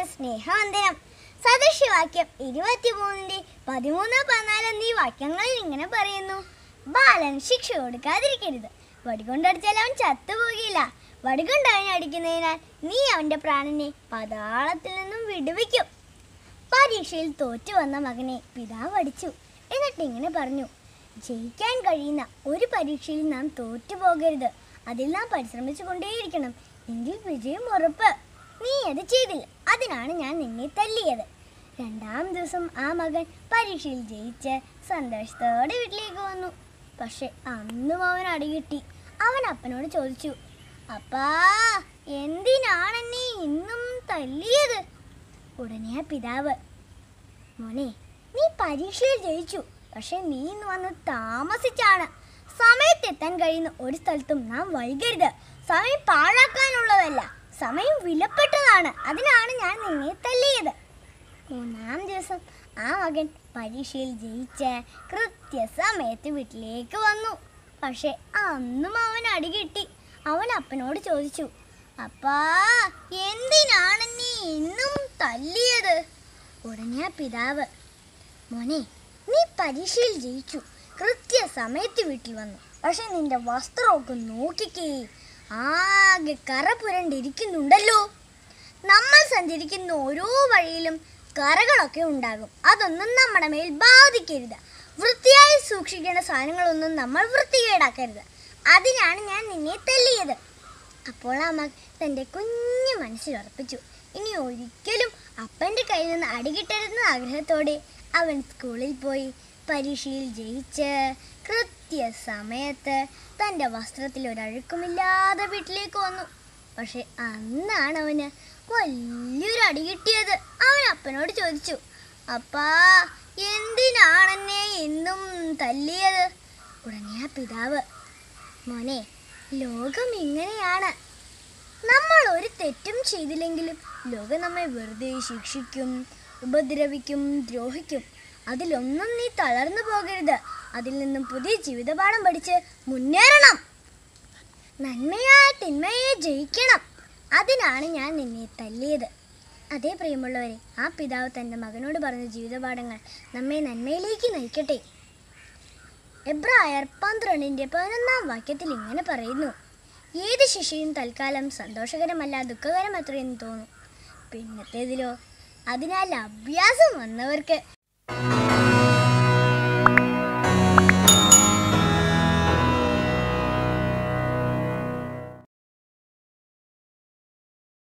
സ്നേഹവന്ദനം. സദൃശ്യവാക്യം 23-13-14 എന്നീ വാക്യങ്ങളിൽ ഇങ്ങനെ പറയുന്നു: ബാലൻ ശിക്ഷ കൊടുക്കാതിരിക്കരുത്. വടികൊണ്ടടിച്ചാൽ അവൻ ചത്തുപോകില്ല. വടികൊണ്ട് അവനെ അടിക്കുന്നതിനാൽ നീ അവന്റെ പ്രാണനെ പാതാളത്തിൽ നിന്നും വിടുവിക്കും. പരീക്ഷയിൽ തോറ്റു വന്ന മകനെ പിതാവ് അടിച്ചു. എന്നിട്ട് ഇങ്ങനെ പറഞ്ഞു: ജയിക്കാൻ കഴിയുന്ന ഒരു പരീക്ഷയിൽ നാം തോറ്റുപോകരുത്. അതിൽ നാം പരിശ്രമിച്ചു കൊണ്ടേയിരിക്കണം. എങ്കിൽ വിജയം ഉറപ്പ്. നീ അത് ചെയ്തില്ല, അതിനാണ് ഞാൻ നിന്നെ തല്ലിയത്. രണ്ടാം ദിവസം ആ മകൻ പരീക്ഷയിൽ ജയിച്ച് സന്തോഷത്തോടെ വീട്ടിലേക്ക് വന്നു. പക്ഷെ അന്നും അവൻ അടികിട്ടി. അവൻ അപ്പനോട് ചോദിച്ചു: അപ്പാ, എന്തിനാണെന്നെ ഇന്നും തല്ലിയത്? ഉടനെ ആ പിതാവ്: മോനെ, നീ പരീക്ഷയിൽ ജയിച്ചു, പക്ഷെ നീ ഇന്ന് വന്ന് താമസിച്ചാണ്. സമയത്തെത്താൻ കഴിയുന്ന ഒരു സ്ഥലത്തും നാം വൈകരുത്. സമയം പാഴാക്കാനുള്ളതല്ല, സമയം വിലപ്പെട്ടതാണ്. അതിനാണ് ഞാൻ നിന്നെ തല്ലിയത്. മൂന്നാം ദിവസം ആ മകൻ പരീക്ഷയിൽ ജയിച്ച് കൃത്യസമയത്ത് വീട്ടിലേക്ക് വന്നു. പക്ഷെ അന്നും അവൻ അടികിട്ടി. അവൻ അപ്പനോട് ചോദിച്ചു: അപ്പാ, എന്തിനാണ് നീ ഇന്നും തല്ലിയത്? ഉടനെ ആ പിതാവ്: മോനെ, നീ പരീക്ഷയിൽ ജയിച്ചു, കൃത്യസമയത്ത് വീട്ടിൽ വന്നു. പക്ഷെ നിന്റെ വസ്ത്രമൊക്കെ നോക്കിക്കേ, ആകെ കറ പുരണ്ടിരിക്കുന്നുണ്ടല്ലോ. നമ്മൾ സഞ്ചരിക്കുന്ന ഓരോ വഴിയിലും കറകളൊക്കെ ഉണ്ടാകും. അതൊന്നും നമ്മുടെ മേൽ ബാധിക്കരുത്. വൃത്തിയായി സൂക്ഷിക്കേണ്ട സാധനങ്ങളൊന്നും നമ്മൾ വൃത്തികേടാക്കരുത്. അതിനാണ് ഞാൻ നിന്നെ തല്ലിയത്. അപ്പോൾ ആ മകൻ തൻ്റെ കുഞ്ഞു മനസ്സിൽ ഉറപ്പിച്ചു, ഇനി ഒരിക്കലും അപ്പൻ്റെ കയ്യിൽ നിന്ന് അടികിട്ടരുന്ന ആഗ്രഹത്തോടെ അവൻ സ്കൂളിൽ പോയി പരീക്ഷയിൽ ജയിച്ച് കൃത്യസമയത്ത് തൻ്റെ വസ്ത്രത്തിൽ ഒരഴുക്കുമില്ലാതെ വീട്ടിലേക്ക് വന്നു. പക്ഷെ അന്നാണ് അവന് വലിയൊരു അടി കിട്ടിയത്. അവൻ അപ്പനോട് ചോദിച്ചു: അപ്പാ, എന്തിനാണെന്നെ ഇന്നും തല്ലിയത്? ഉടനെ ആ പിതാവ്: മോനെ, ലോകം ഇങ്ങനെയാണ്. നമ്മൾ ഒരു തെറ്റും ചെയ്തില്ലെങ്കിലും ലോകം നമ്മെ വെറുതെ ശിക്ഷിക്കും, ഉപദ്രവിക്കും, ദ്രോഹിക്കും. അതിലൊന്നും നീ തളർന്നു പോകരുത്. അതിൽ നിന്നും പുതിയ ജീവിതപാഠം പഠിച്ച് മുന്നേറണം. നന്മയായ തിന്മയെ ജയിക്കണം. അതിനാണ് ഞാൻ നിന്നെ തല്ലിയത്. അതേ പ്രിയമുള്ളവരെ, ആ പിതാവ് തൻ്റെ മകനോട് പറഞ്ഞ ജീവിതപാഠങ്ങൾ നമ്മെ നന്മയിലേക്ക് നയിക്കട്ടെ. എബ്രായർ 12-11 വാക്യത്തിൽ ഇങ്ങനെ പറയുന്നു: ഏത് ശിക്ഷയും തൽക്കാലം സന്തോഷകരമല്ല, ദുഃഖകരമത്രയെന്ന് തോന്നും. പിന്നത്തേതിലോ അതിനാൽ അഭ്യാസം വന്നവർക്ക്